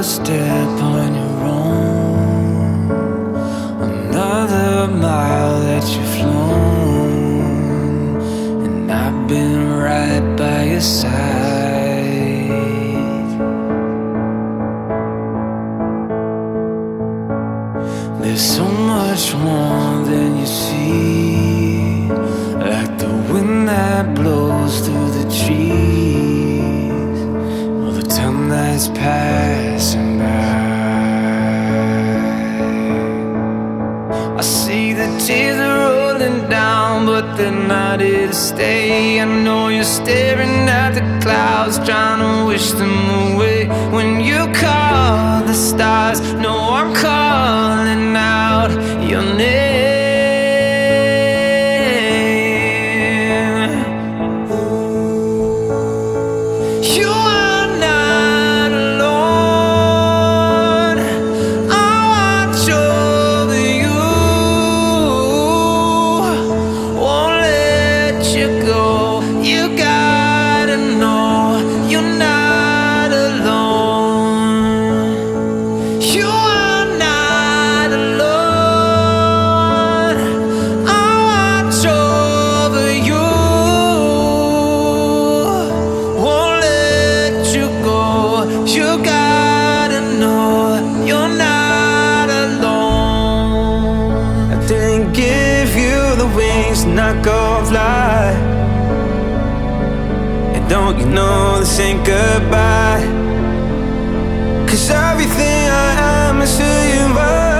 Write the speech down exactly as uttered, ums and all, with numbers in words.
step on your own, another mile that you've flown, and I've been right by your side. There's so much more than you see, like the wind that blows through the trees, or the time that's passing by. I see the tears are rolling down, but they're not here to stay. I know you're staring at the clouds, trying to wish them away. When you call the stars, no, I'm calling out your name. You are not alone. I watch over you, won't let you go. You gotta know you're not alone. You are not alone. I watch over you, won't let you go. You gotta know you're not alone. I didn't give you the wings to not go fly, and don't you know this ain't goodbye? Cause everything I am is who you are.